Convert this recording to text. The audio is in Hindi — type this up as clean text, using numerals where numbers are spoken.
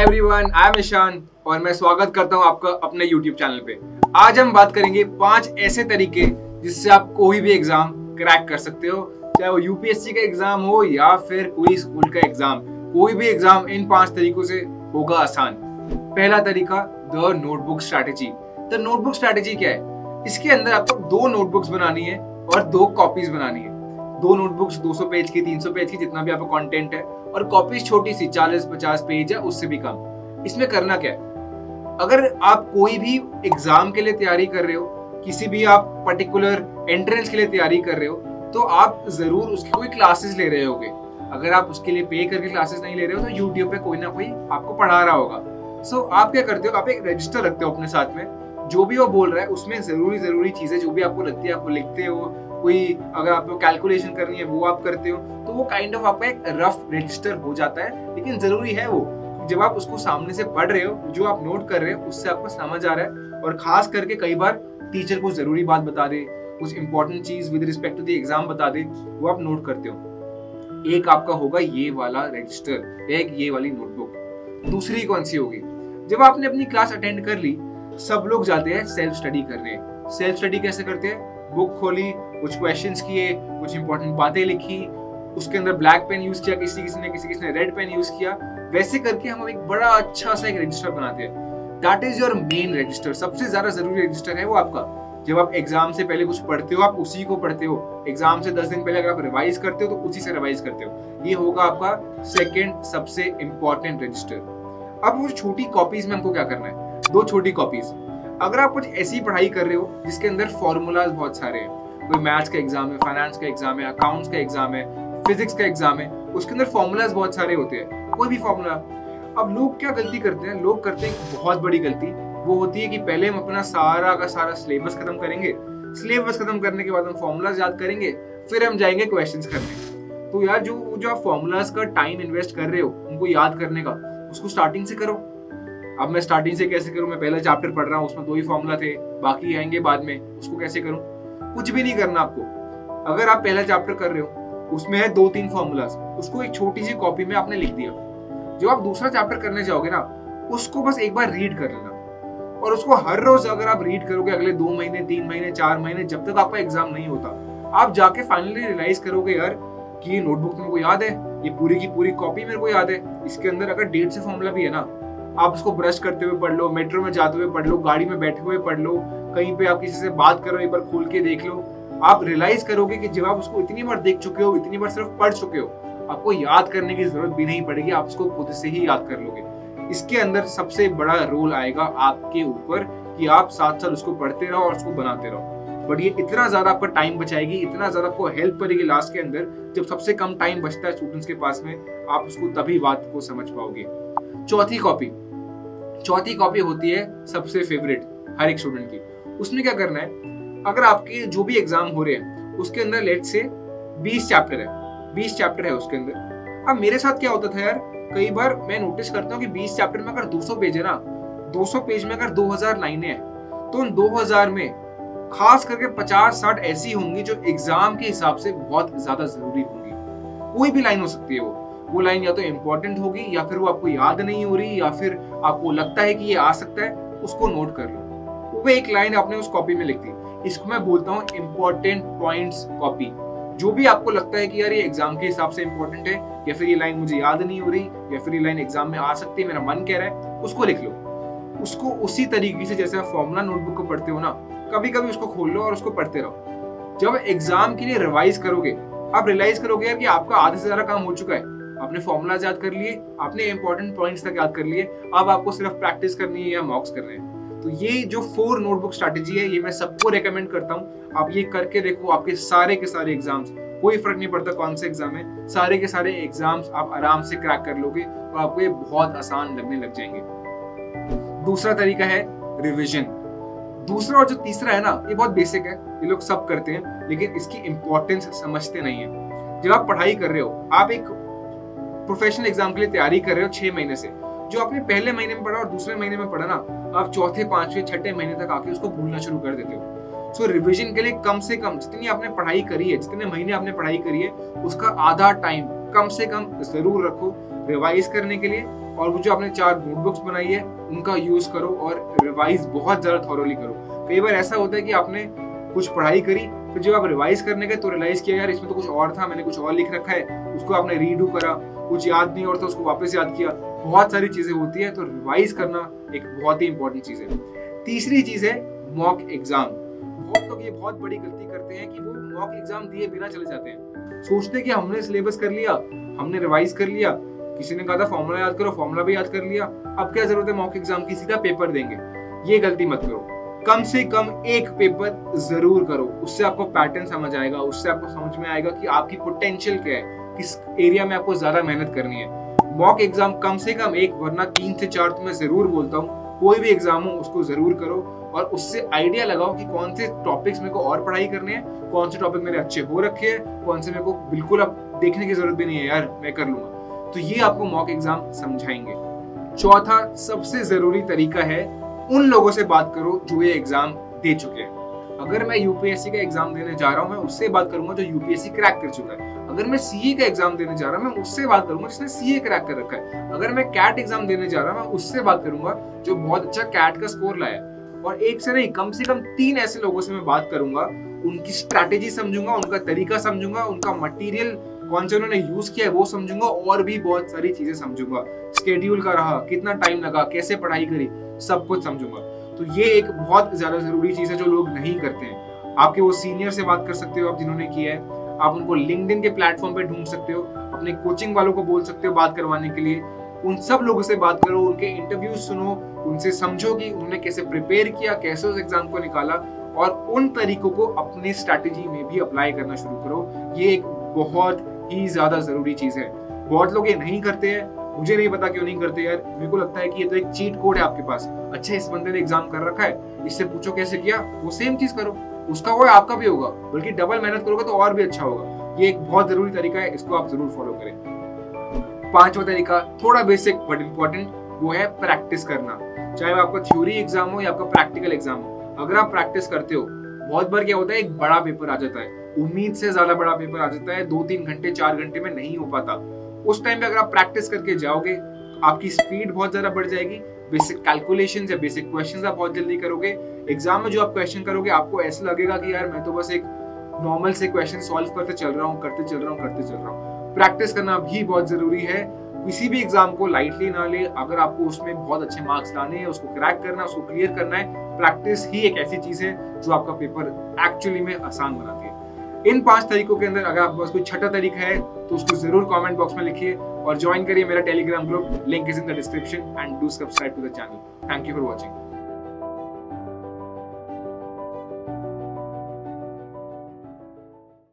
एवरीवन, आई एम ईशान और मैं स्वागत करता हूं आपका अपने YouTube चैनल पे। आज हम बात करेंगे 5 ऐसे तरीके जिससे आप कोई भी एग्जाम क्रैक कर सकते हो, चाहे वो यूपीएससी का एग्जाम हो या फिर कोई स्कूल का एग्जाम। कोई भी एग्जाम इन 5 तरीकों से होगा आसान। पहला तरीका, the notebook strategy. The notebook strategy क्या है? इसके अंदर आपको 2 नोटबुक्स बनानी है और 2 कॉपीज बनानी है। 2 नोटबुक्स 200 पेज की, 300 पेज की, जितना भी आपका कंटेंट है, और कॉपीज छोटी सी 40-50 पेज या उससे भी कम। इसमें करना क्या है? अगर आप कोई भी एग्जाम के लिए तैयारी कर रहे हो, किसी भी आप पर्टिकुलर एंट्रेंस के लिए तैयारी कर रहे हो, तो आप जरूर उसकी कोई क्लासेस ले रहे होगे। अगर आप उसके लिए पे करके क्लासेस नहीं ले रहे हो तो यूट्यूब पे कोई ना कोई आपको पढ़ा रहा होगा। सो आप क्या करते हो, आप एक रजिस्टर रखते हो अपने साथ में। जो भी वो बोल रहा है उसमें जरूरी चीजें जो भी आपको लगती है आपको लिखते हो। कोई अगर आपको कैलकुलेशन करनी है वो आप करते हो, तो वो काइंड ऑफ आपका एक रफ रजिस्टर हो जाता है। लेकिन जरूरी है वो, जब आप उसको सामने से पढ़ रहे हो, जो आप नोट कर रहे हो उससे आपको समझ आ रहा है। और खास करके कई बार टीचर कुछ जरूरी बात बता दे, कुछ इंपॉर्टेंट चीज with respect to the exam बता दे, वो आप नोट करते हो। एक आपका होगा ये वाला रजिस्टर, एक ये वाली नोटबुक। दूसरी कौन सी होगी? जब आपने अपनी क्लास अटेंड कर ली, सब लोग जाते हैं सेल्फ स्टडी करने। सेल्फ स्टडी कैसे करते हैं? बुक खोली, कुछ क्वेश्चंस किए, कुछ इंपॉर्टेंट बातें लिखी, उसके अंदर ब्लैक पेन यूज किया, किसी ने रेड पेन यूज किया। वैसे करके हम एक बड़ा अच्छा सा एक रजिस्टर बनाते हैं। That is your main register. सबसे ज्यादा जरूरी रजिस्टर है वो आपका। जब आप एग्जाम से पहले कुछ पढ़ते हो, आप उसी को पढ़ते हो। एग्जाम से 10 दिन पहले अगर आप रिवाइज करते हो तो उसी से रिवाइज करते हो। ये होगा आपका सेकंड सबसे इंपॉर्टेंट रजिस्टर। अब वो छोटी कॉपीज में हमको क्या करना है? 2 छोटी कॉपीज। अगर आप कुछ ऐसी पढ़ाई कर रहे हो जिसके अंदर फॉर्मूलाज बहुत सारे हैं, कोई मैथ्स का एग्जाम है, फाइनेंस का एग्जाम है, अकाउंट्स का एग्जाम है, फिजिक्स का एग्जाम है, उसके अंदर फॉर्मूलाज बहुत सारे होते हैं, कोई भी फॉर्मूला। अब लोग क्या गलती करते हैं? लोग करते हैं बहुत बड़ी गलती। वो होती है कि पहले हम अपना सारा का सारा सिलेबस खत्म करेंगे। सिलेबस खत्म करने के बाद हम फॉर्मूलाज याद करेंगे, फिर हम जाएंगे क्वेश्चंस करने। तो यार जो आप फॉर्मूलाज का टाइम इन्वेस्ट कर रहे हो उनको याद करने का, उसको स्टार्टिंग से करो। अब मैं स्टार्टिंग से कैसे करूं? मैं पहला चैप्टर पढ़ रहा हूं, उसमें 2 ही फॉर्मूला थे, बाकी आएंगे बाद में, उसको कैसे करूं? कुछ भी नहीं करना आपको। अगर आप पहला चैप्टर कर रहे हो, उसमें है 2-3 फॉर्मूलाज, उसको एक छोटी सी कॉपी में आपने लिख दिया। जब आप दूसरा चैप्टर करने जाओगे ना, उसको बस एक बार रीड कर लेना। और उसको हर रोज अगर आप रीड करोगे अगले 2 महीने, 3 महीने, 4 महीने, जब तक आपका एग्जाम नहीं होता, आप जाके फाइनली रियलाइज करोगे यार कि ये नोटबुक तो मेरे को याद है, ये पूरी की पूरी कॉपी मेरे को याद है। इसके अंदर अगर डेट से फॉर्मूला भी है ना, आप उसको ब्रश करते हुए पढ़ लो, मेट्रो में जाते हुए पढ़ लो, गाड़ी में बैठे हुए पढ़ लो, कहीं पे आप किसी से बात करो, एक बार खोल के देख लो। आप रियलाइज करोगे कि जब आप उसको इतनी बार देख चुके हो, इतनी बार सिर्फ पढ़ चुके हो, आपको याद करने की जरूरत भी नहीं पड़ेगी, आप उसको खुद से ही याद कर लोगे। इसके अंदर सबसे बड़ा रोल आएगा आपके ऊपर कि आप साथ उसको पढ़ते रहो और उसको बनाते रहो। बट ये इतना ज्यादा आपका टाइम बचाएगी, इतना ज्यादा आपको हेल्प करेगी लास्ट के अंदर, जब सबसे कम टाइम बचता है स्टूडेंट्स के पास में, आप उसको तभी बात को समझ पाओगे। चौथी कॉपी होती है सबसे फेवरेट हर एक स्टूडेंट की। उसमें क्या करना है? अगर आपके जो भी एग्जाम हो रहे हैं उसके अंदर लेट से 20 चैप्टर है उसके अंदर। अब मेरे साथ क्या होता था यार, कई बार मैं नोटिस करता हूँ कि 20 चैप्टर में अगर 200 पेज है ना, 200 पेज में अगर 2000 लाइनें हैं, तो उन 2000 में खास करके 50-60 ऐसी होंगी जो एग्जाम के हिसाब से बहुत ज्यादा जरूरी होंगी। कोई भी लाइन हो सकती है, वो लाइन या तो इम्पोर्टेंट होगी, या फिर वो आपको याद नहीं हो रही, या फिर आपको लगता है कि ये आ सकता है, उसको नोट कर लो। वो एक लाइन आपने उस कॉपी में लिख दी। इसको मैं बोलता हूँ इम्पोर्टेंट पॉइंट्स कॉपी। जो भी आपको लगता है कि यार ये एग्जाम के हिसाब से इम्पोर्टेंट है, या फिर ये लाइन मुझे याद नहीं हो रही, या फिर ये लाइन एग्जाम में आ सकती है, मेरा मन कह रहा है, उसको लिख लो। उसको उसी तरीके से जैसे आप फॉर्मूला नोटबुक को पढ़ते हो ना, कभी कभी उसको खोल लो और उसको पढ़ते रहो। जब एग्जाम के लिए रिवाइज करोगे, आप रियलाइज करोगे यार कि आपका आधे से ज्यादा काम हो चुका है। आपने फॉर्मूला याद कर लिए, आपने इंपॉर्टेंट पॉइंट्स तक याद कर लिए, अब आपको सिर्फ प्रैक्टिस करनी है या मॉक्स करने हैं। तो ये जो 4 नोटबुक स्ट्रैटेजी है, ये मैं सबको रेकमेंड करता हूँ। आप ये करके देखो, आपके सारे के सारे एग्जाम्स, कोई फर्क नहीं पड़ता कौन सा एग्जाम है, सारे के सारे एग्जाम्स आप आराम से क्रैक कर लोगे और आपको ये बहुत आसान लगने लग जाएंगे। दूसरा तरीका है रिविजन। दूसरा और जो तीसरा है ना, ये बहुत बेसिक है, ये लोग सब करते हैं, लेकिन इसकी इंपॉर्टेंस समझते नहीं है। जब आप पढ़ाई कर रहे हो, आप एक प्रोफेशनल एग्जाम के लिए तैयारी कर रहे हो 6 महीने से, जो आपने पहले महीने में पढ़ा और दूसरे महीने में पढ़ा ना, आप चौथे, 5वें, 6ठे महीने तक आके उसको भूलना शुरू कर देते हो। सो रिवीजन के लिए कम से कम जितनी आपने पढ़ाई करी है, जितने महीने आपने पढ़ाई करी है, उसका आधा टाइम कम से कम जरूर रखो रिवाइज करने के लिए और वो जो आपने 4 नोटबुक्स बनाई है उनका यूज करो और रिवाइज बहुत ज्यादा थॉरोली करो। कई बार ऐसा होता है कि आपने कुछ पढ़ाई करी, फिर जब आप रिवाइज करने गए तो रियलाइज किया यार इसमें तो कुछ और था, मैंने कुछ और लिख रखा है, उसको आपने रीडू करा, कुछ याद नहीं और तो उसको वापस याद किया। बहुत सारी चीजें होती है, तो रिवाइज करना एक बहुत ही इंपॉर्टेंट चीज है। तीसरी चीज है मॉक एग्जाम। बहुत लोग ये बहुत बड़ी गलती करते हैं कि वो मॉक एग्जाम दिए बिना चले जाते हैं। सोचते हैं कि हमने सिलेबस कर लिया, हमने रिवाइज कर लिया, किसी ने कहा था फॉर्मूला याद करो, फॉर्मूला भी याद कर लिया, अब क्या जरूरत है मॉक एग्जाम की, सीधा पेपर देंगे। ये गलती मत करो। कम से कम एक पेपर जरूर करो, उससे आपको पैटर्न समझ आएगा, उससे आपको समझ में आएगा कि आपकी पोटेंशियल क्या है, किस एरिया में आपको ज्यादा मेहनत करनी है। मॉक एग्जाम कम से कम एक, वरना 3 से 4 तो मैं जरूर बोलता हूँ, कोई भी एग्जाम हो उसको जरूर करो और उससे आइडिया लगाओ कि कौन से टॉपिक्स मेरे को और पढ़ाई करने हैं, कौन से टॉपिक मेरे अच्छे हो रखे हैं, कौन से मेरे को बिल्कुल अब देखने की जरूरत भी नहीं है यार मैं कर लूंगा। तो ये आपको मॉक एग्जाम समझाएंगे। चौथा सबसे जरूरी तरीका है उन लोगों से बात करो जो ये एग्जाम दे चुके हैं। अगर मैं यूपीएससी का एग्जाम देने जा रहा हूँ, मैं उससे बात करूंगा जो यूपीएससी क्रैक कर चुका है। अगर मैं सीए का एग्जाम देने जा रहा हूँ, मैं उससे बात करूंगा जिसने सीए क्रैक कर रखा है। अगर मैं कैट एग्जाम देने जा रहा हूँ, मैं उससे बात करूंगा जो बहुत अच्छा कैट का स्कोर लाया। और एक से नहीं, कम से कम 3 ऐसे लोगों से मैं बात करूंगा, उनकी स्ट्रैटेजी समझूंगा, उनका तरीका समझूंगा, उनका मटेरियल कौन से उन्होंने यूज किया है वो समझूंगा, और भी बहुत सारी चीजें समझूंगा। स्केड्यूल का रहा, कितना टाइम लगा, कैसे पढ़ाई करी, सब कुछ समझूंगा। तो ये एक बहुत ज्यादा जरूरी चीज है जो लोग नहीं करते हैं। आपके वो सीनियर से बात कर सकते हो आप जिन्होंने किया है, आप उनको लिंक्डइन के प्लेटफॉर्म पे ढूंढ सकते हो, अपने कोचिंग वालों को बोल सकते हो बात करवाने के लिए। उन सब लोगों से बात करो, उनके इंटरव्यूज सुनो, उनसे समझो कि उन्होंने कैसे प्रिपेयर किया, कैसे उस एग्जाम को निकाला, और उन तरीकों को अपनी स्ट्रैटेजी में भी अप्लाई करना शुरू करो। ये एक बहुत ही ज्यादा जरूरी चीज है। बहुत लोग ये नहीं करते हैं, मुझे नहीं पता क्यों नहीं करते यार। मेरे को लगता है कि ये तो एक चीट कोड है आपके पास। अच्छा, इस बंदे ने एग्जाम कर रखा है, इससे पूछो कैसे किया, वो सेम चीज करो, उसका वो आपका भी होगा, बल्कि डबल मेहनत करोगे तो और भी अच्छा होगा। ये एक बहुत जरूरी तरीका है, इसको आप जरूर फॉलो करें। 5वां तरीका थोड़ा बेसिक बट इम्पोर्टेंट, वो है प्रैक्टिस करना। चाहे वो आपका थ्योरी एग्जाम हो या आपका प्रैक्टिकल एग्जाम हो, अगर आप प्रैक्टिस करते हो, बहुत बार क्या होता है एक बड़ा पेपर आ जाता है, उम्मीद से ज्यादा बड़ा पेपर आ जाता है, 2-3 घंटे 4 घंटे में नहीं हो पाता। उस टाइम पे अगर आप प्रैक्टिस करके जाओगे, आपकी स्पीड बहुत ज्यादा बढ़ जाएगी, बेसिक कैलकुलेशंस या बेसिक क्वेश्चंस आप बहुत जल्दी करोगे। एग्जाम में जो आप क्वेश्चन करोगे आपको ऐसा लगेगा कि यार मैं तो बस एक नॉर्मल से क्वेश्चन सॉल्व करते चल रहा हूँ। प्रैक्टिस करना भी बहुत जरूरी है। किसी भी एग्जाम को लाइटली ना ले। अगर आपको उसमें बहुत अच्छे मार्क्स लाने हैं, उसको क्रैक करना है, उसको क्लियर करना है, प्रैक्टिस ही एक ऐसी चीज है जो आपका पेपर एक्चुअली में आसान बनाती है। इन 5 तरीकों के अंदर अगर आपके पास कोई छठा तरीका है तो उसको जरूर कमेंट बॉक्स में लिखिए और ज्वाइन करिए मेरा Telegram group. Link is in the description and do subscribe to the channel. Thank you for watching.